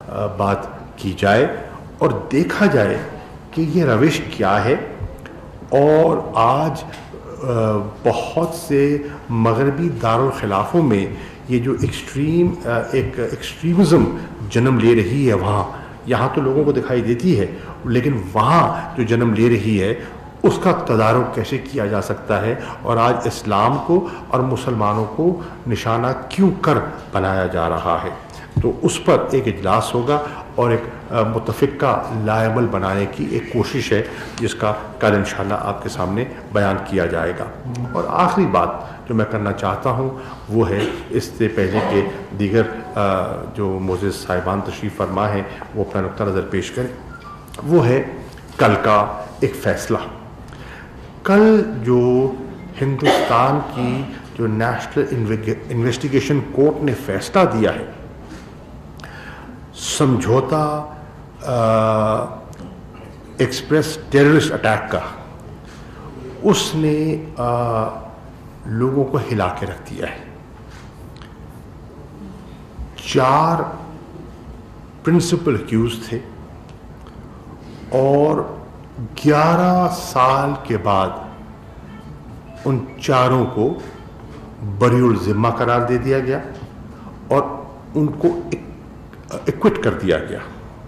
बात की जाए और देखा जाए कि ये रविश क्या है। और आज बहुत से मगरबी दारुल खिलाफों में ये जो एक्सट्रीमिज़म जन्म ले रही है, यहाँ तो लोगों को दिखाई देती है, लेकिन वहाँ जो जन्म ले रही है उसका तदारुक कैसे किया जा सकता है, और आज इस्लाम को और मुसलमानों को निशाना क्यों कर बनाया जा रहा है। तो उस पर एक इजलास होगा और एक मुतफ़िक़ा लाएमल बनाने की एक कोशिश है, जिसका कल इंशाअल्लाह आपके सामने बयान किया जाएगा। और आखिरी बात जो मैं करना चाहता हूँ वो है, इससे पहले के दीगर जो मोअज़्ज़िज़ साहिबान तशरीफ़ फरमा हैं वो अपना नुक्ता नज़र पेश करें, वो है कल का एक फ़ैसला। कल जो हिंदुस्तान की जो नेशनल इन्वेस्टिगेशन कोर्ट ने फ़ैसला दिया है, समझौता एक्सप्रेस टेररिस्ट अटैक का, उसने लोगों को हिला के रख दिया है। 4 प्रिंसिपल एक्यूज थे और 11 साल के बाद उन चारों को बरीउल ज़िम्मा करार दे दिया गया और उनको एक्विट कर दिया गया।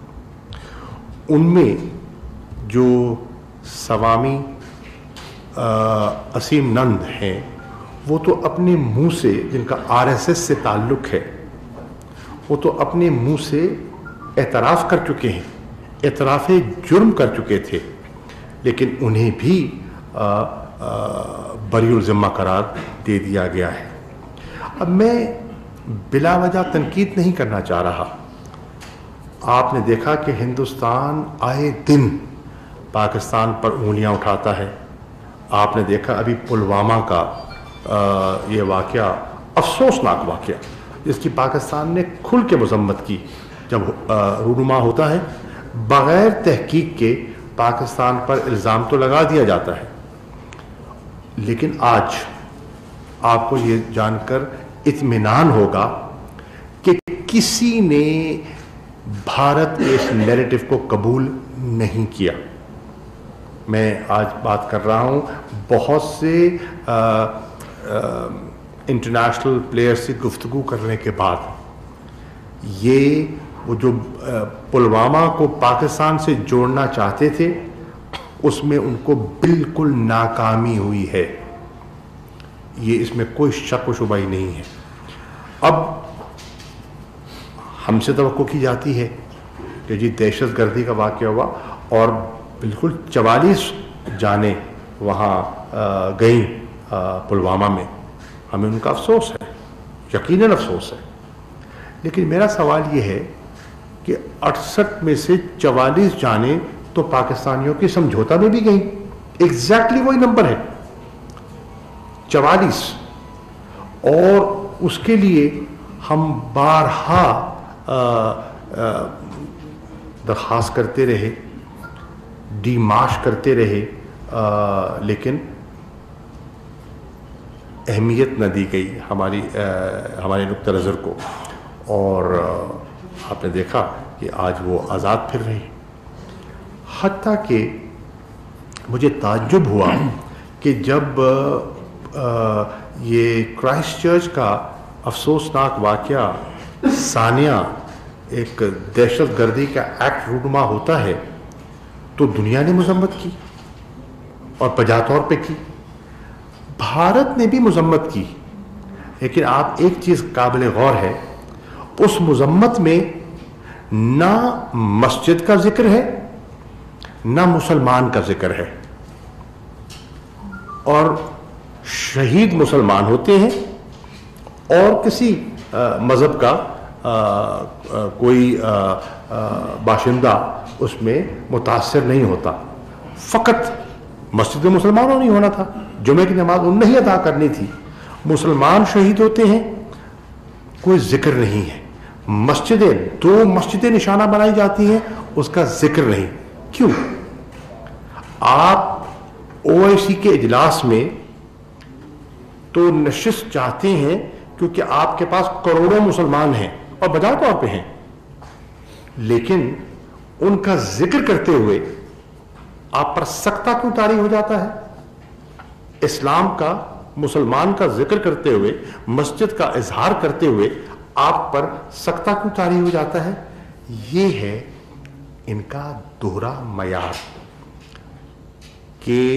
उनमें जो सवामी असीम नंद हैं, वो तो अपने मुंह से, जिनका आरएसएस से ताल्लुक़ है, वो तो अपने मुंह से एतराफ़ कर चुके हैं, एतराफ़ जुर्म कर चुके थे, लेकिन उन्हें भी बरीउल ज़िम्मा करार दे दिया गया है। अब मैं बिला वजह तनकीद नहीं करना चाह रहा। आपने देखा कि हिंदुस्तान आए दिन पाकिस्तान पर उंगलियां उठाता है। आपने देखा अभी पुलवामा का ये वाक़या, अफसोसनाक वाक़या, जिसकी पाकिस्तान ने खुल के मज़म्मत की। जब रूनुमा होता है, बग़ैर तहकीक के पाकिस्तान पर इल्ज़ाम तो लगा दिया जाता है, लेकिन आज आपको ये जानकर इत्मीनान होगा कि किसी ने भारत के इस नैरेटिव को कबूल नहीं किया। मैं आज बात कर रहा हूँ बहुत से इंटरनेशनल प्लेयर से गुफ्तगू करने के बाद, ये वो जो पुलवामा को पाकिस्तान से जोड़ना चाहते थे, उसमें उनको बिल्कुल नाकामी हुई है। ये इसमें कोई शक व शुबा ही नहीं है। अब हमसे तवक्को की जाती है कि जी दहशत गर्दी का वाक़या हुआ और बिल्कुल 44 जानें वहाँ गईं पुलवामा में। हमें उनका अफसोस है, यकीनन अफसोस है, लेकिन मेरा सवाल ये है कि 68 में से 44 जानें तो पाकिस्तानियों की समझौता में भी गई। एग्जैक्टली वही नंबर है, 44। और उसके लिए हम बारहा दरख्वास्त करते रहे, डीमार्श करते रहे, लेकिन अहमियत न दी गई हमारे नुक्ता नज़र को। और आपने देखा कि आज वो आज़ाद फिर रहे। हत्ता कि मुझे ताज्जुब हुआ कि जब ये क्राइस्ट चर्च का अफसोसनाक वाक़या सानिया एक दहशत गर्दी का एक्ट रूनुमा होता है, तो दुनिया ने मजम्मत की और बजा तौर पे की, भारत ने भी मजम्मत की। लेकिन आप एक चीज़ काबिल गौर है, उस मजम्मत में ना मस्जिद का जिक्र है ना मुसलमान का जिक्र है, और शहीद मुसलमान होते हैं और किसी मज़हब का कोई बाशिंदा उसमें मुतासर नहीं होता। फ़कत मस्जिद में मुसलमानों नहीं होना था, जुमे की नमाज उन्हें ही अदा करनी थी। मुसलमान शहीद होते हैं, कोई जिक्र नहीं है। मस्जिदें, 2 मस्जिदें निशाना बनाई जाती हैं, उसका जिक्र नहीं। क्यों? आप ओआईसी के इजलास में तो नशिस्त चाहते हैं क्योंकि आपके पास करोड़ों मुसलमान हैं और बजा तौर पे हैं, لیکن ان کا ذکر کرتے ہوئے آپ پر سکتہ کیوں طاری ہو جاتا ہے؟ اسلام کا، مسلمان کا ذکر کرتے ہوئے، مسجد کا اظہار کرتے ہوئے آپ پر سکتہ کیوں طاری ہو جاتا ہے؟ یہ ہے ان کا دوہرا معیار کہ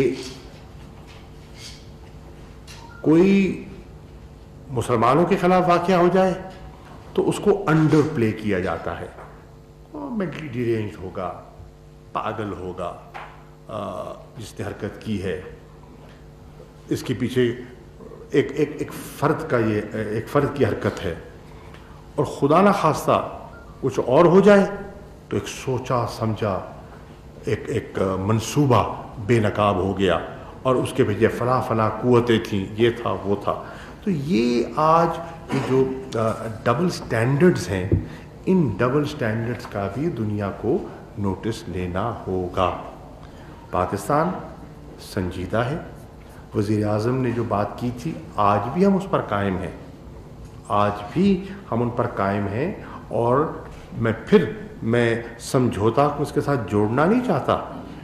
کوئی مسلمانوں کے خلاف واقعہ ہو جائے تو اس کو انڈر پلے کیا جاتا ہے، مینٹلی ڈیرینج ہوگا، پاگل ہوگا، جس نے حرکت کی ہے، اس کے پیچھے ایک فرد کی حرکت ہے، اور خدا نہ خواستہ کچھ اور ہو جائے تو ایک سوچا سمجھا ایک منصوبہ بے نقاب ہو گیا، اور اس کے پیچھے فلاں قوتیں تھیں، یہ تھا وہ تھا۔ تو یہ آج یہ جو ڈبل سٹینڈرڈز ہیں، ان ڈبل سٹینڈرڈز کا بھی دنیا کو نوٹس لینا ہوگا۔ پاکستان سنجیدہ ہے، وزیر اعظم نے جو بات کی تھی آج بھی ہم اس پر قائم ہیں، آج بھی ہم ان پر قائم ہیں، اور میں سمجھوتا کو اس کے ساتھ جوڑنا نہیں چاہتا۔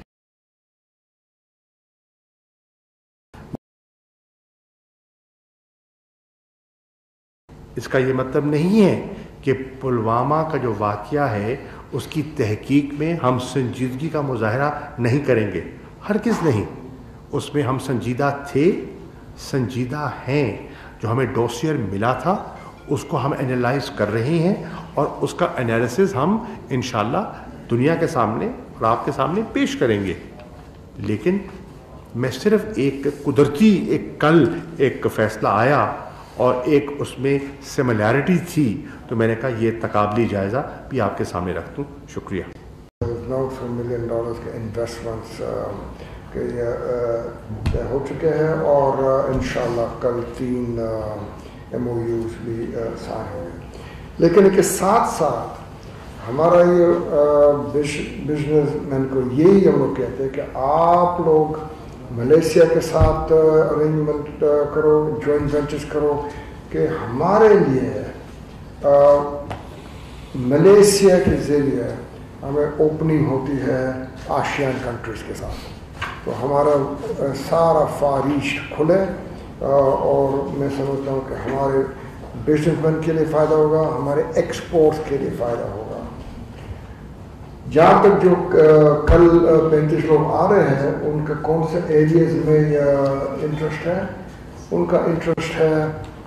اس کا یہ مطلب نہیں ہے کہ پلوامہ کا جو واقعہ ہے اس کی تحقیق میں ہم سنجیدگی کا مظاہرہ نہیں کریں گے، ہرگز نہیں۔ اس میں ہم سنجیدہ تھے، سنجیدہ ہیں۔ جو ہمیں ڈوسیئر ملا تھا اس کو ہم انالائز کر رہے ہیں، اور اس کا انالیسز ہم انشاءاللہ دنیا کے سامنے اور آپ کے سامنے پیش کریں گے۔ لیکن میں صرف ایک قدرتی کل ایک فیصلہ آیا اور ایک اس میں سملیرٹی تھی، تو میں نے کہا یہ تقابلی جائزہ بھی آپ کے سامنے رکھ دوں۔ شکریہ۔ $900 ملین کے انویسٹمنٹس کے ہو چکے ہیں، اور انشاءاللہ کل 3 MOUs بھی سائن ہوں گے۔ لیکن اس کے ساتھ ساتھ ہمارا یہ بزنس مین کو یہی ہم لوگ کہتے ہیں کہ آپ لوگ ملیشیا کے ساتھ ارینجمنٹ کرو، جوائنٹ وینچرز کرو، کہ ہمارے لیے ملیشیا کے ذریعے ہمیں اوپننگ ہوتی ہے آسیان کنٹریز کے ساتھ، تو ہمارا سارا فار ایسٹ کھلے، اور میں سمجھتا ہوں کہ ہمارے بزنس مین کے لیے فائدہ ہوگا، ہمارے ایکسپورٹس کے لیے فائدہ ہوگا۔ جہاں تک جو کل 35 لوگ آ رہے ہیں ان کا کون سے ایریاز میں انٹرسٹ ہے، ان کا انٹرسٹ ہے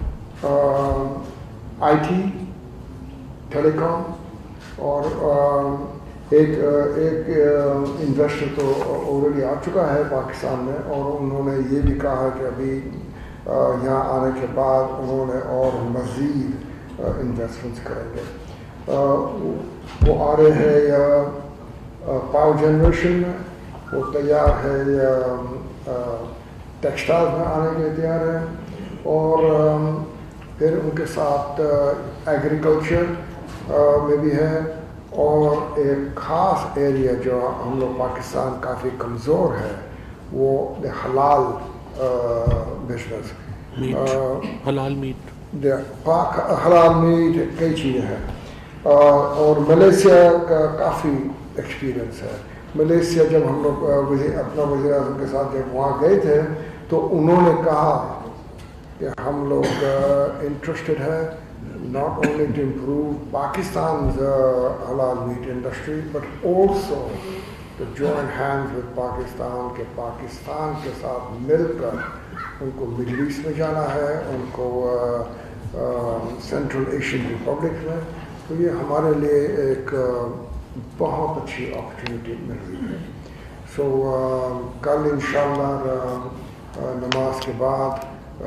آئی ٹی، ٹیلی کام، اور ایک انویسٹر تو آلریڈی آ چکا ہے پاکستان میں، اور انہوں نے یہ بھی کہا کہ ابھی یہاں آنے کے بعد انہوں نے اور مزید انویسٹمنٹس کریں گے۔ وہ آ رہے ہیں یا پاور جنریشن میں، وہ تیار ہے، یا ٹیکسٹائل میں آنے کے لیے تیار ہے، اور پھر ان کے ساتھ ایگریکلچر میں بھی ہے، اور ایک خاص ایریا جو ہم لوگ پاکستان کافی کمزور ہے وہ حلال بزنس، حلال میٹ، حلال میٹ، کئی چیزیں ہیں، اور ملیشیا کا کافی ایکسپیرئنس ہے۔ ملیشیا جب ہم لوگ اپنا وزیر اعظم کے ساتھ جب وہاں گئے تھے تو انہوں نے کہا کہ ہم لوگ انٹرسٹڈ ہے not only to improve Pakistan's halal meat industry, but also to join hands with Pakistan, کہ پاکستان کے ساتھ مل کر ان کو مڈل ایسٹ میں جانا ہے، ان کو سینٹرل ایشین ریپبلک میں، تو یہ ہمارے لیے ایک بہت اچھی اپرچونیٹی مل رہی ہے۔ سو کل انشاءاللہ نماز کے بعد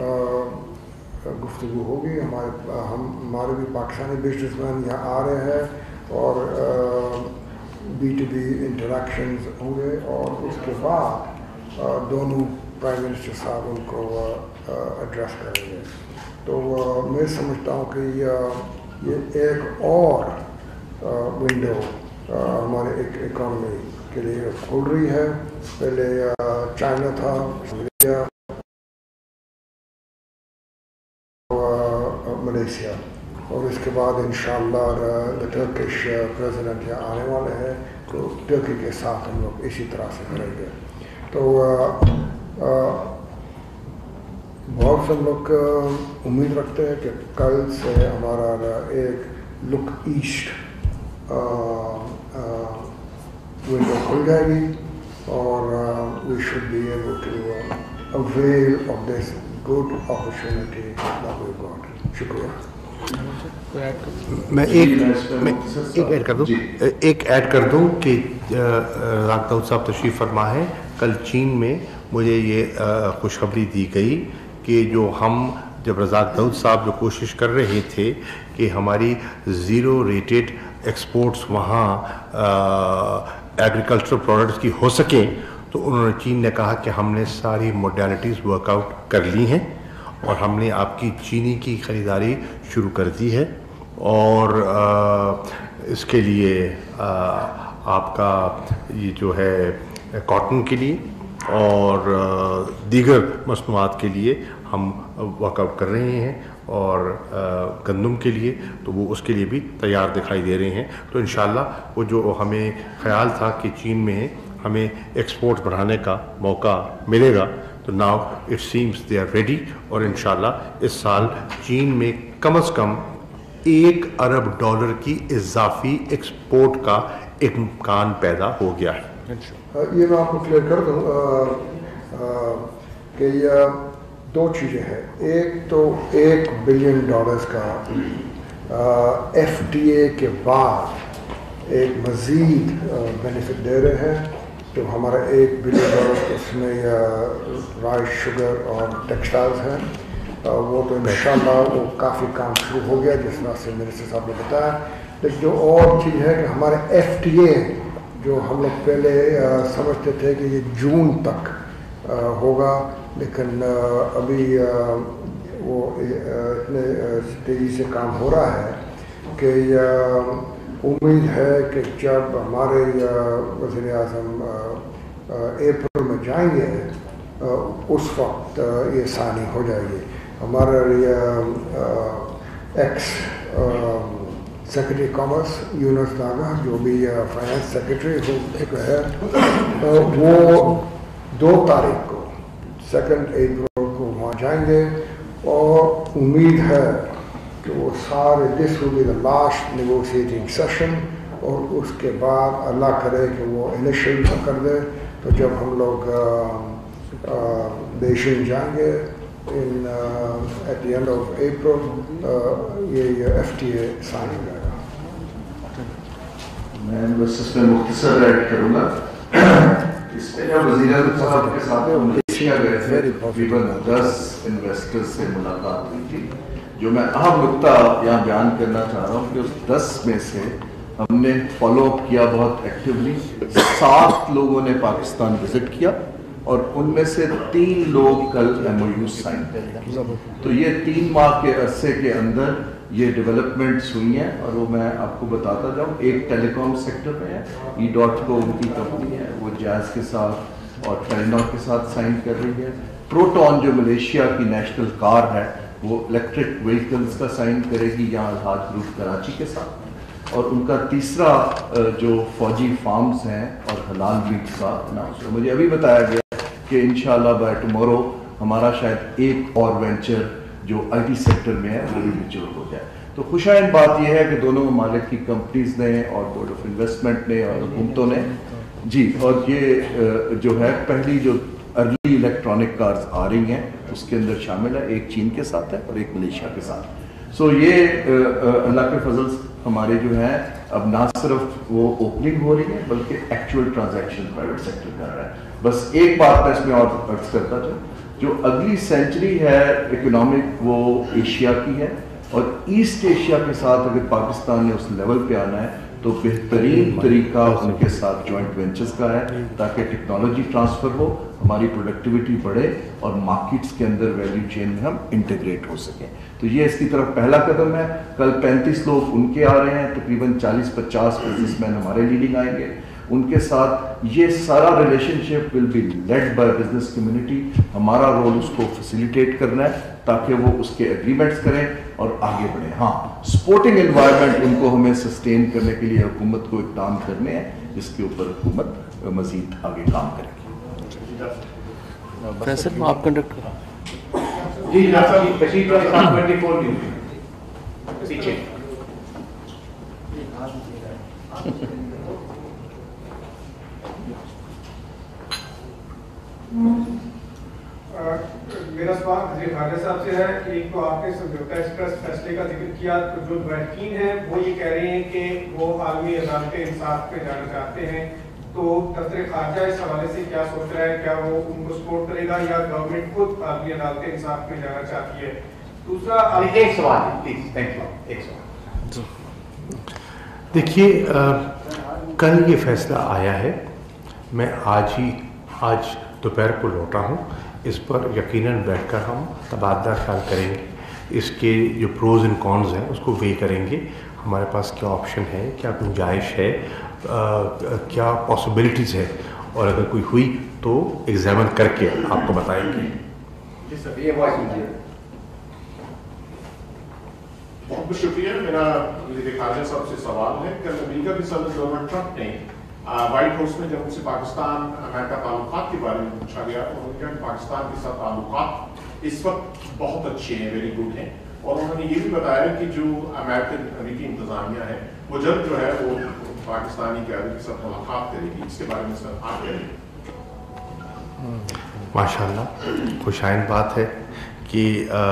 گفتگو ہوگی، ہمارے بھی پاکستانی بزنس مین یہاں آ رہے ہیں، اور B2B انٹریکشنز ہوں گے، اور اس کے بعد دونوں پرائم منسٹر صاحب ان کو ایڈریس کریں گے۔ تو میں سمجھتا ہوں کہ یہ ایک اور ونڈو ہمارے اکانومی کے لیے کھل رہی ہے۔ پہلے چائنا تھا، ملیشیا، اور اس کے بعد انشاءاللہ ٹرکش پریزیڈنٹ یہاں آنے والے ہیں تو ٹرکی کے ساتھ ہم لوگ اسی طرح سے کریں گے. تو بہت سے لوگ امید رکھتے ہیں کہ کل سے ہمارا ایک لک ایسٹ ونڈو کھل جائے گی اور we should be able to avail of this good opportunity that we got. شکریہ. میں ایک ایڈ کر دوں کہ رزاق داؤد صاحب تشریف فرما ہے. کل چین میں مجھے یہ خوشخبری دی گئی کہ جو ہم جب رزاق داؤد صاحب جو کوشش کر رہے تھے کہ ہماری زیرو ریٹڈ ایکسپورٹس وہاں ایگریکلچرل پروڈکٹس کی ہو سکیں, تو انہوں نے چین نے کہا کہ ہم نے ساری موڈیلٹیز ورک آؤٹ کر لی ہیں اور ہم نے آپ کی چینی کی خریداری شروع کر دی ہے, اور اس کے لیے آپ کا یہ جو ہے کاٹن کے لیے اور دیگر مصنوعات کے لیے ہم ورک آؤٹ کر رہے ہیں, اور گندم کے لیے تو وہ اس کے لیے بھی تیار دکھائی دے رہے ہیں. تو انشاءاللہ وہ جو ہمیں خیال تھا کہ چین میں ہمیں ایکسپورٹ بڑھانے کا موقع ملے گا, تو now it seems they are ready, اور انشاءاللہ اس سال چین میں کم از کم $1 ارب کی اضافی ایکسپورٹ کا امکان پیدا ہو گیا ہے. یہ میں آپ کو کلیئر کر دوں کہ یہ دو چیزیں ہیں. ایک تو $1 بلین کا FTA کے بعد ایک مزید بینیفٹ دے رہے ہیں. جو ہمارا $1 بلین اس میں رائس, شوگر اور ٹیکسٹائلز ہیں, وہ تو انشاءاللہ وہ کافی کام شروع ہو گیا جس طرح سے منسٹر صاحب نے بتایا. لیکن جو اور چیز ہے کہ ہمارے FTA جو ہم لوگ پہلے سمجھتے تھے کہ یہ جون تک ہوگا, لیکن ابھی وہ اتنے تیزی سے کام ہو رہا ہے کہ امید ہے کہ جب ہمارے وزیر اعظم اپریل میں جائیں گے اس وقت یہ ثانی ہو جائے گی. ہمارا ex secretary commerce Younus Dagha جو بھی فائنانس سیکرٹری ہے وہ 2 تاریخ کو 2 اپریل کو وہاں جائیں گے, اور امید ہے کہ وہ سارے this will be the last negotiating session, اور اس کے بعد اللہ کرے کہ وہ انیشیل کر دے. تو جب ہم لوگ بیجنگ جائیں گے at the end of April یہ FTA سائن ہو جائے گا. میں بس اس میں مختصر ایڈ کروں گا. اس میں جب وزیر اعظم صاحب کے ساتھ ملیشیا گئے تھے تقریباً 10 انویسٹر سے ملاقات ہوئی تھی. جو میں اہم نقطہ یہاں بیان کرنا چاہ رہا ہوں کہ اس 10 میں سے ہم نے فالو اپ کیا بہت ایکٹیولی. 7 لوگوں نے پاکستان وزٹ کیا اور ان میں سے 3 لوگ کل MOU سائن کریں. تو یہ 3 ماہ کے عرصے کے اندر یہ ڈیولپمنٹس ہوئی ہیں, اور وہ میں آپ کو بتاتا جاؤں. ایک ٹیلی کام سیکٹر میں ہے, E.کو ان کی کمپنی ہے, وہ جیز کے ساتھ اور ٹیلینور کے ساتھ سائن کر رہی ہے. پروٹون جو ملیشیا کی نیشنل کار ہے وہ الیکٹرک وہیکلز کا سائن کرے گی یہاں الحاج گروپ کراچی کے ساتھ. اور ان کا تیسرا جو فوجی فارمز ہیں اور حلال میٹ کا اناؤنس. مجھے ابھی بتایا گیا کہ انشاءاللہ بائی ٹمورو ہمارا شاید ایک اور وینچر جو IT سیکٹر میں ہے وہ بھی میچور ہو جائے. تو خوشائند بات یہ ہے کہ دونوں ممالک کی کمپنیز نے اور بورڈ آف انویسٹمنٹ نے اور حکومتوں نے جی, اور یہ جو ہے پہلی جو ارلی الیکٹرانک کارز آ رہی ہیں اس کے اندر شامل ہے, ایک چین کے ساتھ ہے اور ایک ملیشیا کے ساتھ. سو یہ اللہ کے فضل ہمارے جو ہیں اب نہ صرف وہ اوپننگ ہو رہی ہے بلکہ ایکچوئل ٹرانزیکشن پرائیویٹ سیکٹر کر رہا ہے. بس ایک بات میں اس میں اور عرض کرتا چاہوں, جو اگلی سینچری ہے اکنامک وہ ایشیا کی ہے, اور ایسٹ ایشیا کے ساتھ اگر پاکستان نے اس لیول پہ آنا ہے تو بہترین طریقہ ان کے ساتھ جوائنٹ وینچرز کا ہے تاکہ ٹیکنالوجی ٹرانسفر ہو, ہماری پروڈکٹیوٹی بڑھے اور مارکیٹس کے اندر ویلیو چین میں ہم انٹیگریٹ ہو سکیں. تو یہ اس کی طرف پہلا قدم ہے. کل 35 لوگ ان کے آ رہے ہیں, تقریباً 40-50 بزنس مین ہمارے لیڈنگ آئیں گے. ان کے ساتھ یہ سارا relationship will be led by business community. ہمارا رول اس کو فیسیلیٹیٹ کرنا ہے تاکہ وہ اس کے ایگریمنٹس کریں. اور آگے بڑھیں. ہاں سپورٹنگ انوائرمنٹ ان کو ہمیں سسٹین کرنے کے لیے حکومت کو اقدام کرنے ہیں جس کے اوپر حکومت مزید آگے کام کرے گی. فیصل آپ کنڈکٹ کریں. جی جناب 24 پیچھے. میرا سوال وزیر خارجہ صاحب سے ہے. ایک تو آپ نے سمجھوتا ایکسپریس فیصلے کا ذکر کیا, تو جو بحقین ہیں وہ یہ کہہ رہے ہیں کہ وہ عالمی عدالت انصاف پہ جانا چاہتے ہیں, تو دفتر خارجہ اس حوالے سے کیا سوچ رہا ہے؟ کیا وہ ان کو سپورٹ کرے گا یا گورنمنٹ خود عالمی عدالت انصاف پہ جانا چاہتی ہے؟ دوسرا ایک سوال پلیز. Thank you. ایک سوال. دیکھیے کل یہ فیصلہ آیا ہے, میں آج دوپہر کو لوٹا ہوں, اس پر یقیناً بیٹھ کر ہم تبادلہ خیال کریں گے, اس کے جو پروز اینڈ کونز ہیں اس کو وے کریں گے, ہمارے پاس کیا آپشن ہے, کیا گنجائش ہے, کیا پاسبلٹیز ہے, اور اگر کوئی ہوئی تو ایگزامن کر کے آپ کو بتائیں گے. جی سر یہ وائس دیجیے. بہت بہت شکریہ. میرا وزیر خارجہ صاحب سے سوال ہے, کل امریکہ کے صدر ڈونلڈ ٹرمپ نے وائٹ ہاؤس میں جب ان سے پاکستان امریکہ تعلقات کے بارے میں پوچھا گیا تو انہوں نے کہا کہ پاکستان کے ساتھ تعلقات اس وقت بہت اچھے ہیں, ویری گڈ ہیں, اور انہوں نے یہ بھی بتایا کہ جو امریکی انتظامیہ ہے وہ جلد جو ہے وہ پاکستانی قیادت کے ساتھ ملاقات کرے گی. اس کے بارے میں سر آپ کہہ رہے ہیں. ماشاء اللہ خوشائن بات ہے کہ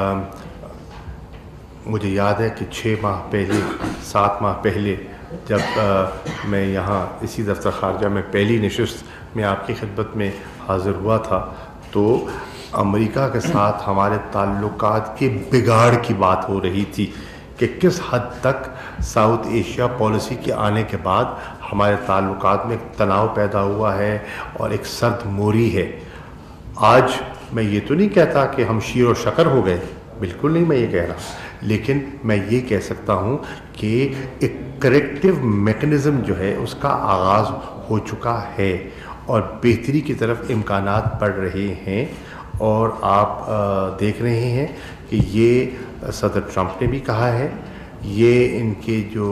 مجھے یاد ہے کہ 6 ماہ پہلے 7 ماہ پہلے جب میں یہاں اسی دفتر خارجہ میں پہلی نشست میں آپ کی خدمت میں حاضر ہوا تھا, تو امریکہ کے ساتھ ہمارے تعلقات کے بگاڑ کی بات ہو رہی تھی کہ کس حد تک ساؤتھ ایشیا پالیسی کے آنے کے بعد ہمارے تعلقات میں ایک تناؤ پیدا ہوا ہے اور ایک سرد موری ہے. آج میں یہ تو نہیں کہتا کہ ہم شیر و شکر ہو گئے, بالکل نہیں میں یہ کہہ رہا, لیکن میں یہ کہہ سکتا ہوں کہ ایک کریکٹیو میکنزم جو ہے اس کا آغاز ہو چکا ہے اور بہتری کی طرف امکانات بڑھ رہے ہیں. اور آپ دیکھ رہے ہیں کہ یہ صدر ٹرمپ نے بھی کہا ہے, یہ ان کے جو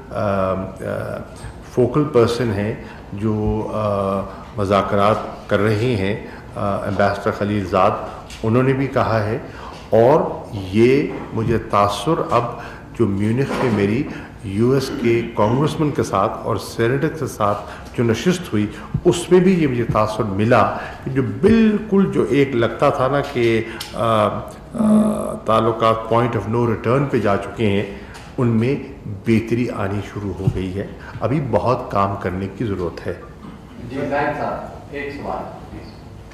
فوکل پرسن ہیں جو مذاکرات کر رہے ہیں ایمبیسڈر خلیل زاد, انہوں نے بھی کہا ہے. اور یہ مجھے تاثر اب جو میونخ میں میری یو ایس کے کانگریسمن کے ساتھ اور سینیٹر کے ساتھ جو نشست ہوئی اس میں بھی یہ مجھے تاثر ملا کہ جو بالکل جو ایک لگتا تھا نا کہ تعلقات پوائنٹ آف نو ریٹرن پہ جا چکے ہیں, ان میں بہتری آنی شروع ہو گئی ہے. ابھی بہت کام کرنے کی ضرورت ہے. جی زاہد صاحب ایک سوال پلیز.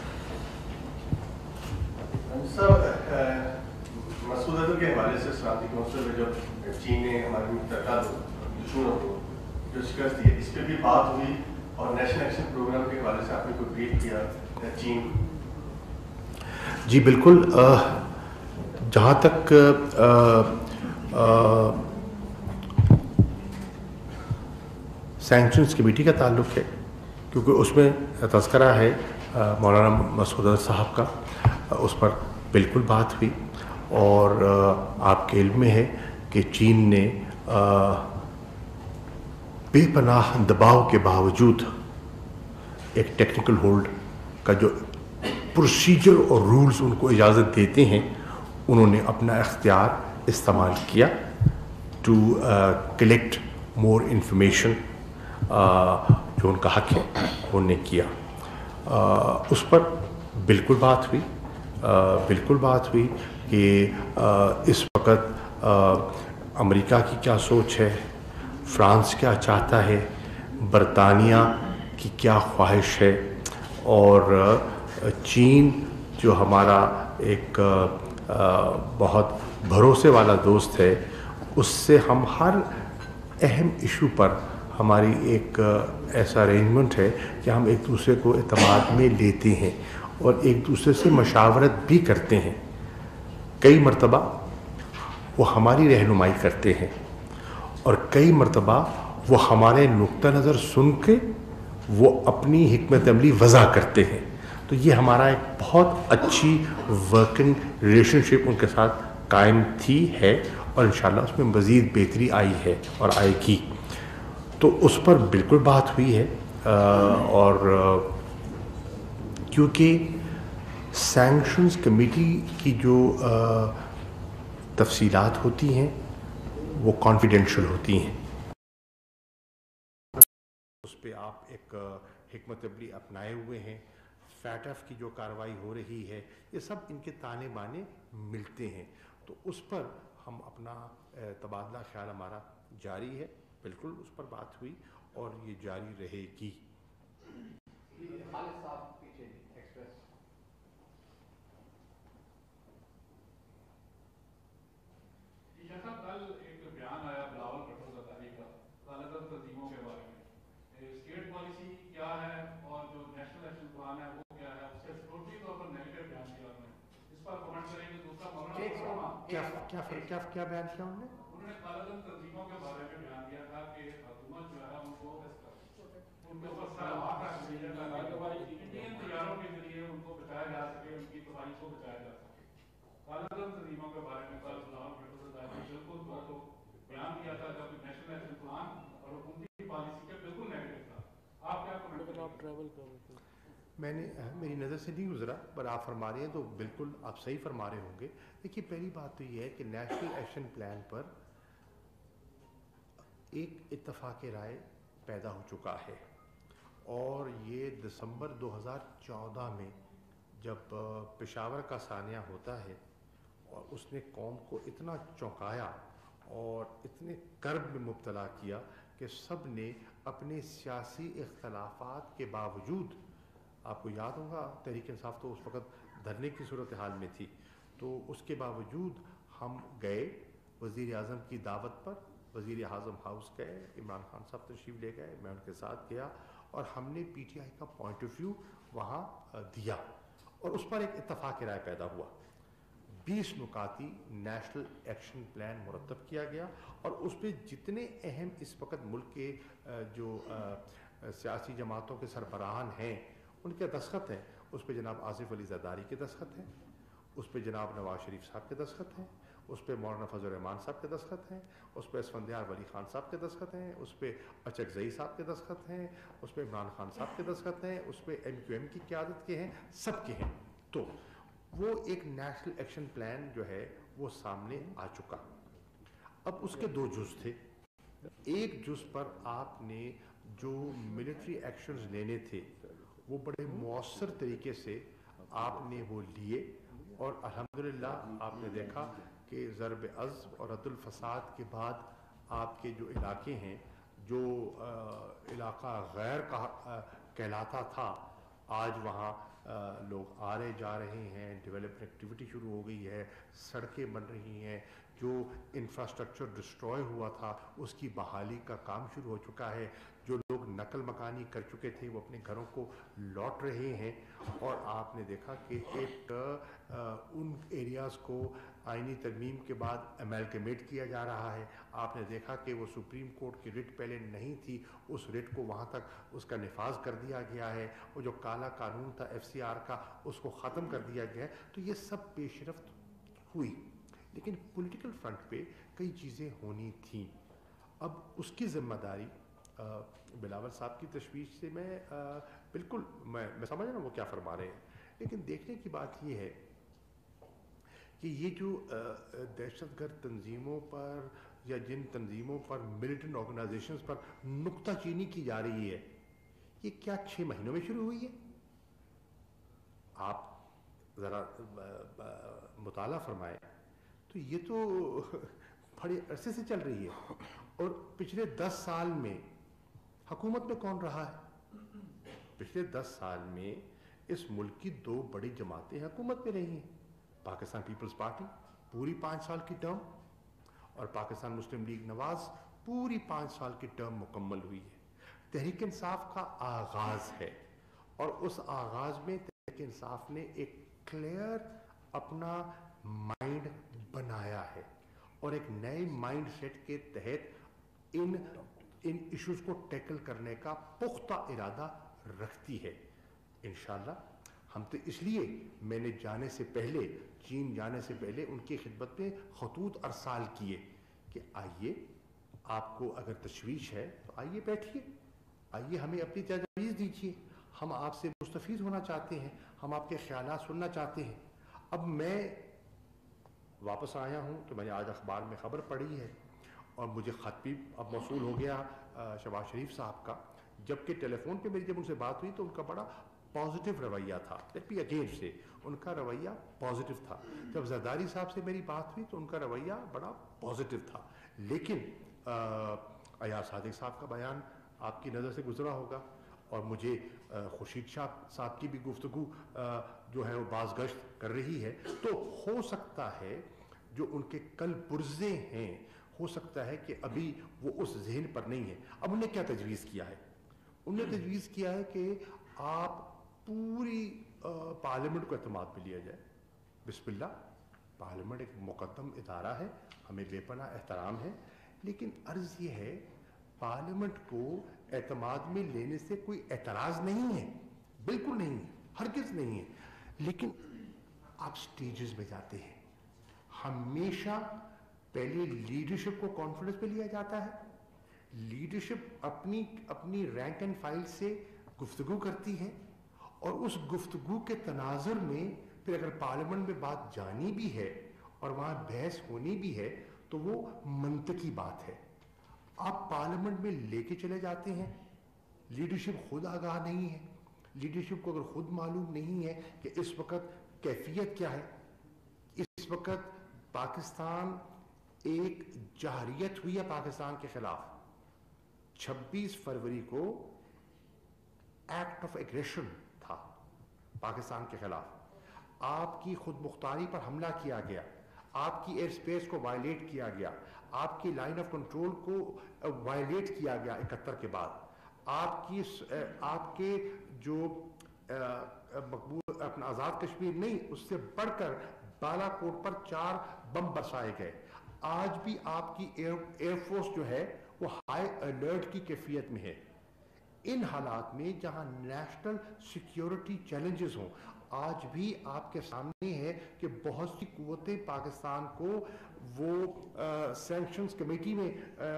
سر مسعود اظہر کے حوالے سے سلامتی کونسل میں جب چین نے ہمارے متحدہ دشمنوں کو جو شکست دی ہے, اس پہ بھی بات ہوئی, اور نیشنل ایکشن پروگرام کے حوالے سے آپ نے کوئی بریف کیا چین؟ جی بالکل. جہاں تک سینکشنز کمیٹی کا تعلق ہے, کیونکہ اس میں تذکرہ ہے مولانا مسعود اظہر صاحب کا, اس پر بالکل بات ہوئی. اور آپ کے علم میں ہے کہ چین نے بے پناہ دباؤ کے باوجود ایک ٹیکنیکل ہولڈ کا جو پروسیجر اور رولز ان کو اجازت دیتے ہیں, انہوں نے اپنا اختیار استعمال کیا ٹو کلیکٹ مور انفارمیشن, جو ان کا حق ہے انہوں نے کیا. اس پر بالکل بات ہوئی کہ اس وقت امریکہ کی کیا سوچ ہے, فرانس کیا چاہتا ہے, برطانیہ کی کیا خواہش ہے, اور چین جو ہمارا ایک بہت بھروسے والا دوست ہے, اس سے ہم ہر اہم ایشو پر ہماری ایک ایسا ارینجمنٹ ہے کہ ہم ایک دوسرے کو اعتماد میں لیتے ہیں اور ایک دوسرے سے مشاورت بھی کرتے ہیں. کئی مرتبہ وہ ہماری رہنمائی کرتے ہیں اور کئی مرتبہ وہ ہمارے نقطہ نظر سن کے وہ اپنی حکمت عملی وضع کرتے ہیں. تو یہ ہمارا ایک بہت اچھی ورکنگ ریلیشن شپ ان کے ساتھ قائم تھی, ہے اور انشاءاللہ اس میں مزید بہتری آئی ہے اور آئے گی. تو اس پر بالکل بات ہوئی ہے اور کیونکہ سینکشنز کمیٹی کی جو تفصیلات ہوتی ہیں وہ کانفیڈینشیل ہوتی ہیں. اس پہ آپ ایک حکمت عملی اپنائے ہوئے ہیں. فیٹ ایف کی جو کارروائی ہو رہی ہے یہ سب ان کے تانے بانے ملتے ہیں. تو اس پر ہم اپنا تبادلہ خیال ہمارا جاری ہے. بالکل اس پر بات ہوئی اور یہ جاری رہے گی. خالد صاحب پیچھے ایکسپریس. صاحب کل ایک بیان آیا بلاول بھٹو زرداری کا غالباً تنظیموں کے بارے میں. اسٹیٹ پالیسی کیا ہے اور جو نیشنل ایکشن پلان ہے وہ کیا ہے, اس سے ٹوٹلی طور پر نیگیٹو بیان کیا انہوں نے. اس پر کمنٹ کریں گے. دوسرا کیا بیان کیا انہوں نے غالباً تنظیموں کے بارے میں بیان دیا تھا کہ حکومت جو ہے ان کو ان کے اوپر سراہا رکھ دی ہے انڈین طیاروں کے ذریعے ان کو بچایا جا سکے, ان کی تباہی کو بچایا جا سکے. غالباً تنظیموں کے بارے میں کل بلاول بھٹو بالکل تو بیان دیا تھا جب نیشنل ایکشن پلان اور حکومتی پالیسی کے بالکل نیگیٹو تھا. آپ کیا کمنٹ آپ ٹریول کر رہے تھے؟ میں نے میری نظر سے نہیں گزرا, پر آپ فرما رہے ہیں تو بالکل آپ صحیح فرما رہے ہوں گے. دیکھیے پہلی بات تو یہ ہے کہ نیشنل ایکشن پلان پر ایک اتفاق رائے پیدا ہو چکا ہے اور یہ دسمبر 2014 میں جب پشاور کا سانحہ ہوتا ہے اور اس نے قوم کو اتنا چونکایا اور اتنے کرب میں مبتلا کیا کہ سب نے اپنے سیاسی اختلافات کے باوجود, آپ کو یاد ہوگا تحریک انصاف تو اس وقت دھرنے کی صورتحال میں تھی, تو اس کے باوجود ہم گئے وزیر اعظم کی دعوت پر, وزیر اعظم ہاؤس گئے, عمران خان صاحب تشریف لے گئے, میں ان کے ساتھ گیا اور ہم نے پی ٹی آئی کا پوائنٹ آف ویو وہاں دیا اور اس پر ایک اتفاق رائے پیدا ہوا. 20 نکاتی نیشنل ایکشن پلان مرتب کیا گیا اور اس پہ جتنے اہم اس وقت ملک کے جو سیاسی جماعتوں کے سربراہان ہیں ان کے دستخط ہیں. اس پہ جناب آصف علی زرداری کے دستخط ہیں, اس پہ جناب نواز شریف صاحب کے دستخط ہیں, اس پہ مولانا فضل الرحمان صاحب کے دستخط ہیں, اس پہ اسفندیار ولی خان صاحب کے دستخط ہیں, اس پہ اچکزئی صاحب کے دستخط ہیں, اس پہ عمران خان صاحب کے دستخط ہیں, اس پہ ایم کیو ایم کی قیادت کے ہیں, سب کے ہیں. تو وہ ایک نیشنل ایکشن پلان جو ہے وہ سامنے آ چکا. اب اس کے 2 جز تھے. ایک جز پر آپ نے جو ملٹری ایکشنز لینے تھے وہ بڑے مؤثر طریقے سے آپ نے وہ لیے اور الحمدللہ آپ نے دیکھا کہ ضرب عضب اور عدل فساد کے بعد آپ کے جو علاقے ہیں, جو علاقہ غیر کہلاتا تھا, آج وہاں لوگ آ رہے جا رہے ہیں, ڈیولپمنٹ ایکٹیویٹی شروع ہو گئی ہے, سڑکیں بن رہی ہیں, جو انفراسٹرکچر ڈسٹروائے ہوا تھا اس کی بحالی کا کام شروع ہو چکا ہے, جو لوگ نقل مکانی کر چکے تھے وہ اپنے گھروں کو لوٹ رہے ہیں. اور آپ نے دیکھا کہ ایک ان ایریاز کو آئینی ترمیم کے بعد امیلگمیٹ کیا جا رہا ہے. آپ نے دیکھا کہ وہ سپریم کورٹ کی رٹ پہلے نہیں تھی, اس رٹ کو وہاں تک اس کا نفاذ کر دیا گیا ہے, وہ جو کالا قانون تھا ایف سی آر کا اس کو ختم کر دیا گیا ہے. تو یہ سب پیش رفت ہوئی, لیکن پولیٹیکل فرنٹ پہ کئی چیزیں ہونی تھیں. اب اس کی ذمہ داری بلاول صاحب کی تشویش سے میں بالکل میں سمجھ رہا ہوں وہ کیا فرما رہے ہیں, لیکن دیکھنے کی بات یہ ہے کہ یہ جو دہشت گرد تنظیموں پر یا جن تنظیموں پر ملیٹنٹ آرگنائزیشنز پر نکتہ چینی کی جا رہی ہے, یہ کیا 6 مہینوں میں شروع ہوئی ہے؟ آپ ذرا مطالعہ فرمائیں تو یہ تو بڑے عرصے سے چل رہی ہے. اور پچھلے 10 سال میں حکومت میں کون رہا ہے؟ پچھلے 10 سال میں اس ملک کی 2 بڑی جماعتیں حکومت میں رہی ہیں, پاکستان پیپلز پارٹی پوری 5 سال کی ٹرم اور پاکستان مسلم لیگ نواز پوری 5 سال کی ٹرم مکمل ہوئی ہے. تحریک انصاف کا آغاز ہے اور اس آغاز میں تحریک انصاف نے ایک کلیئر اپنا مائنڈ بنایا ہے اور ایک نئے مائنڈ سیٹ کے تحت ان ایشوز کو ٹیکل کرنے کا پختہ ارادہ رکھتی ہے. انشاءاللہ ہم تو اس لیے میں نے جانے سے پہلے، چین جانے سے پہلے ان کی خدمت میں خطوط ارسال کیے کہ آئیے، آپ کو اگر تشویش ہے تو آئیے بیٹھیے، آئیے ہمیں اپنی تجاویز دیجیے، ہم آپ سے مستفید ہونا چاہتے ہیں، ہم آپ کے خیالات سننا چاہتے ہیں۔ اب میں واپس آیا ہوں تو میں نے آج اخبار میں خبر پڑھی ہے اور مجھے خط بھی اب موصول ہو گیا شہباز شریف صاحب کا، جبکہ ٹیلی فون پہ میری جب ان سے بات ہوئی تو ان کا بڑا پازیٹیو رویہ تھا، لیٹ می اگین سے ان کا رویہ پازیٹیو تھا۔ جب زرداری صاحب سے میری بات ہوئی تو ان کا رویہ بڑا پازیٹیو تھا، لیکن ایاز صادق صاحب کا بیان آپ کی نظر سے گزرا ہوگا، اور مجھے خورشید شاہ صاحب کی بھی گفتگو جو ہے وہ باز گشت کر رہی ہے، تو ہو سکتا ہے جو ان کے کل پرزے ہیں، ہو سکتا ہے کہ ابھی وہ اس ذہن پر نہیں ہے۔ اب انہیں کیا تجویز کیا ہے؟ انہوں نے تجویز کیا ہے کہ آپ پوری پارلیمنٹ کو اعتماد میں لیا جائے۔ بسم اللہ، پارلیمنٹ ایک مقدم ادارہ ہے، ہمیں بے پناہ احترام ہے، لیکن عرض یہ ہے پارلیمنٹ کو اعتماد میں لینے سے کوئی اعتراض نہیں ہے، بالکل نہیں ہے، ہرگز نہیں ہے، لیکن آپ سٹیجز میں جاتے ہیں، ہمیشہ پہلے لیڈرشپ کو کانفیڈنس پہ لیا جاتا ہے، لیڈرشپ اپنی رینک اینڈ فائل سے گفتگو کرتی ہے، اور اس گفتگو کے تناظر میں پھر اگر پارلیمنٹ میں بات جانی بھی ہے اور وہاں بحث ہونی بھی ہے تو وہ منطقی بات ہے۔ آپ پارلیمنٹ میں لے کے چلے جاتے ہیں، لیڈرشپ خود آگاہ نہیں ہے، لیڈرشپ کو اگر خود معلوم نہیں ہے کہ اس وقت کیفیت کیا ہے، اس وقت پاکستان ایک جہریت ہوئی ہے پاکستان کے خلاف۔ 26 فروری کو ایکٹ آف ایگریشن تھا پاکستان کے خلاف، آپ کی خود مختاری پر حملہ کیا گیا، آپ کی ایئر سپیس کو وائلیٹ کیا گیا، آپ کی لائن آف کنٹرول کو وائلیٹ کیا گیا 71 کے بعد، آپ کے جو مقبول اپنا آزاد کشمیر نہیں، اس سے بڑھ کر بالا کوٹ پر 4 بم برسائے گئے۔ آج بھی آپ کی ایئر فورس جو ہے وہ ہائی الرٹ کی کیفیت میں ہے۔ ان حالات میں جہاں نیشنل سیکیورٹی چیلنجز ہوں، آج بھی آپ کے سامنے ہے کہ بہت سی قوتیں پاکستان کو وہ سینکشنز کمیٹی میں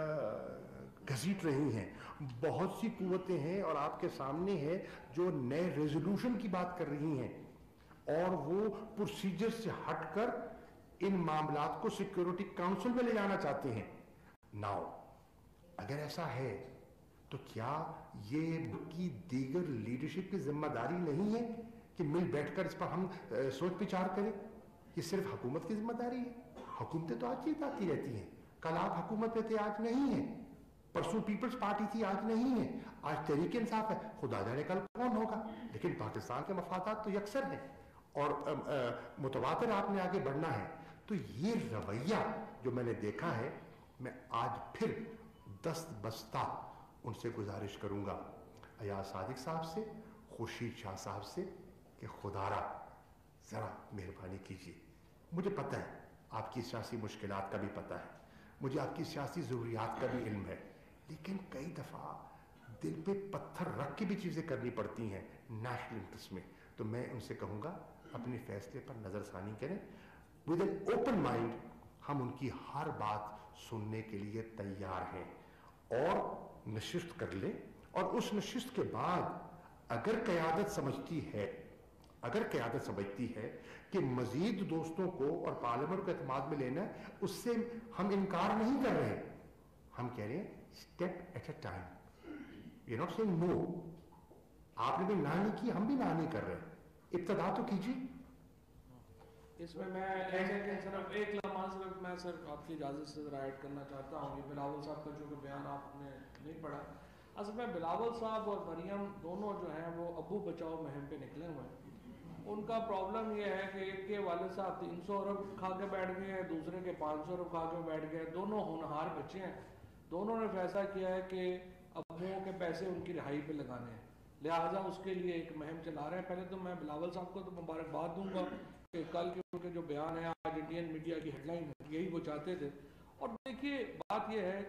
گھسیٹ رہی ہیں، بہت سی قوتیں ہیں اور آپ کے سامنے ہے جو نئے ریزولوشن کی بات کر رہی ہیں، اور وہ پروسیجر سے ہٹ کر ان معاملات کو سیکیورٹی کاؤنسل میں لے جانا چاہتے ہیں۔ ناؤ اگر ایسا ہے تو کیا یہ کی دیگر لیڈرشپ کی ذمہ داری نہیں ہے کہ مل بیٹھ کر اس پر ہم سوچ بچار کریں؟ یہ صرف حکومت کی ذمہ داری ہے؟ حکومتیں تو آج جیتاتی رہتی ہیں، کل آپ حکومت پہ تھے آج نہیں ہیں، پرسوں پیپلز پارٹی تھی آج نہیں ہے، آج تحریک انصاف ہے، خدا جانے کل کون ہوگا، لیکن پاکستان کے مفادات تو یکسر ہیں اور متواتر آپ نے آگے بڑھنا ہے۔ تو یہ رویہ جو میں نے دیکھا ہے، میں آج پھر دست بستہ ان سے گزارش کروں گا، ایاز صادق صاحب سے، خورشید شاہ صاحب سے، کہ خدا را ذرا مہربانی کیجیے۔ مجھے پتہ ہے آپ کی سیاسی مشکلات کا بھی پتہ ہے، مجھے آپ کی سیاسی ضروریات کا بھی علم ہے، لیکن کئی دفعہ دل پہ پتھر رکھ کے بھی چیزیں کرنی پڑتی ہیں نیشنل انٹرسٹ میں۔ تو میں ان سے کہوں گا اپنے فیصلے پر نظر ثانی کریں، ود این اوپن مائنڈ ہم ان کی ہر بات سننے کے لیے تیار ہیں، اور نشست کر لیں، اور اس نشست کے بعد اگر قیادت سمجھتی ہے کہ مزید دوستوں کو اور پارلیمنٹ کو اعتماد میں لینا ہے، اس سے ہم انکار نہیں کر رہے، ہم کہہ رہے ہیں step at a time, we are not seeing no. آپ نے بھی نہ نہیں کی، ہم بھی نہ نہیں کر رہے، ابتدا تو کیجیے۔ اس میں میں صرف ایک لمحہ صرف میں صرف آپ کی اجازت سے ذرا ایڈ کرنا چاہتا ہوں کہ بلاول صاحب کا جو بیان آپ نے نہیں پڑھا، اصل میں بلاول صاحب اور مریم دونوں جو ہیں وہ ابو بچاؤ مہم پہ نکلے ہوئے ہیں۔ ان کا پرابلم یہ ہے کہ ایک کے والد صاحب 300 ارب کھا کے بیٹھ گئے ہیں، دوسرے کے 500 ارب کھا کے بیٹھ گئے، دونوں ہونہار بچے ہیں، دونوں نے فیصلہ کیا ہے کہ ابوؤں کے پیسے ان کی رہائی پہ لگانے ہیں، لہٰذا اس کے لیے ایک مہم چلا رہے ہیں۔ پہلے تو میں بلاول صاحب کو تو مبارکباد دوں گا کہ کل کے جو بیان ہے آج انڈین میڈیا کی ہیڈ لائن ہے، یہی وہ چاہتے تھے۔ اور دیکھیے بات یہ ہے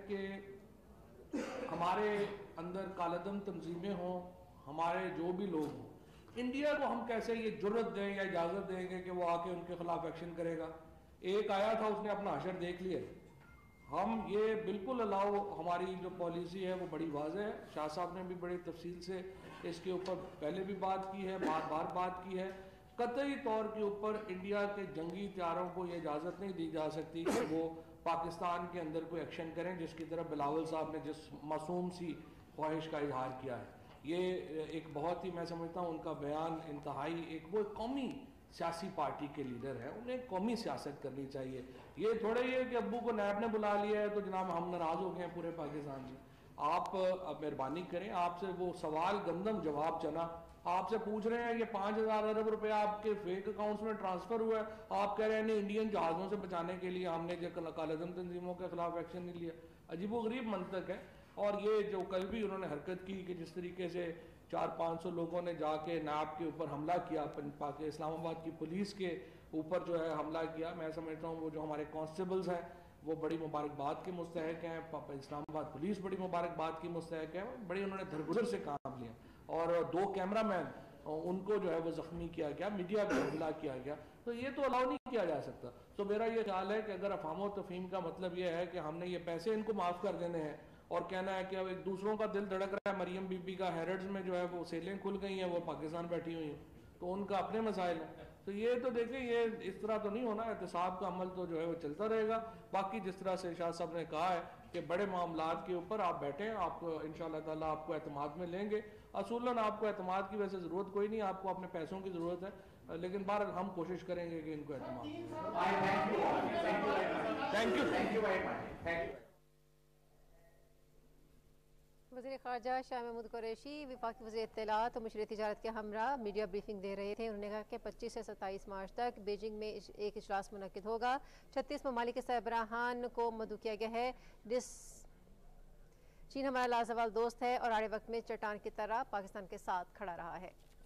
کہ ہمارے اندر کالعدم تنظیمیں ہوں، ہمارے جو بھی لوگ ہوں، انڈیا کو ہم کیسے یہ جرت دیں یا اجازت دیں گے کہ وہ آ کے ان کے خلاف ایکشن کرے گا؟ ایک آیا تھا اس نے اپنا حشر دیکھ لیا. ہم یہ بالکل الاؤ، ہماری جو پالیسی ہے وہ بڑی واضح ہے. شاہ صاحب نے بھی بڑی تفصیل سے اس کے اوپر پہلے بھی بات کی ہے، بار بار بات کی ہے. قطعی طور کے اوپر انڈیا کے جنگی طیاروں کو یہ اجازت نہیں دی جا سکتی کہ وہ پاکستان کے اندر کوئی ایکشن کریں، جس کی طرف بلاول صاحب نے جس معصوم سی خواہش کا اظہار کیا ہے. یہ ایک بہت ہی، میں سمجھتا ہوں ان کا بیان انتہائی، ایک وہ قومی سیاسی پارٹی کے لیڈر ہیں، انہیں قومی سیاست کرنی چاہیے. یہ تھوڑا ہی ہے کہ ابو کو نیب نے بلا لیا ہے تو جناب ہم ناراض ہو گئے ہیں پورے پاکستان سے. آپ مہربانی کریں، آپ سے وہ سوال گندم جواب چنا. آپ سے پوچھ رہے ہیں یہ 5,000 ارب روپے آپ کے فیک اکاؤنٹس میں ٹرانسفر ہوا ہے، آپ کہہ رہے ہیں انڈین جہازوں سے بچانے کے لیے ہم نے جو کالعدم تنظیموں کے خلاف ایکشن نہیں لیا. عجیب و غریب منطق ہے. اور یہ جو کل بھی انہوں نے حرکت کی کہ جس طریقے سے 400-500 لوگوں نے جا کے نیب کے اوپر حملہ کیا، اسلام آباد کی پولیس کے اوپر جو ہے حملہ کیا، میں سمجھتا ہوں وہ جو ہمارے کانسٹیبلز ہیں وہ بڑی مبارکباد کے مستحق ہیں. اسلام آباد پولیس بڑی مبارکباد کی مستحق ہے. بڑی انہوں نے درگزر سے کام لیا. اور 2 کیمرہ مین ان کو جو ہے وہ زخمی کیا گیا، میڈیا پہ حملہ کیا گیا. تو یہ تو الاؤ نہیں کیا جا سکتا. تو میرا یہ خیال ہے کہ اگر افہام و تفہیم کا مطلب یہ ہے کہ ہم نے یہ پیسے ان کو معاف کر دینے ہیں اور کہنا ہے کہ اب ایک دوسروں کا دل دھڑک رہا ہے، مریم بی بی کا ہیرڈز میں جو ہے وہ سیلیں کھل گئی ہیں، وہ پاکستان بیٹھی ہوئی ہیں، تو ان کا اپنے مسائل ہیں. تو یہ تو دیکھیں یہ اس طرح تو نہیں ہونا. احتساب کا عمل تو جو ہے وہ چلتا رہے گا. باقی جس طرح سے شاہ صاحب نے کہا ہے کہ بڑے معاملات کے اوپر آپ بیٹھیں، آپ انشاءاللہ تعالیٰ آپ کو اعتماد میں لیں گے. اصولاً آپ کو اعتماد کی ویسے ضرورت کوئی نہیں، آپ کو اپنے پیسوں کی ضرورت ہے، لیکن بہرحال ہم کوشش کریں گے کہ ان کو اعتماد. Thank you. وزیر خارجہ شاہ محمود قریشی وفاقی وزیر اطلاعات و مشیر تجارت کے ہمراہ میڈیا بریفنگ دے رہے تھے. انہوں نے کہا کہ 25 سے 27 مارچ تک بیجنگ میں ایک اجلاس منعقد ہوگا. 36 ممالک کے سربراہان کو مدعو کیا گیا ہے. چین ہمارا لازوال دوست ہے اور آڑے وقت میں چٹان کی طرح پاکستان کے ساتھ کھڑا رہا ہے.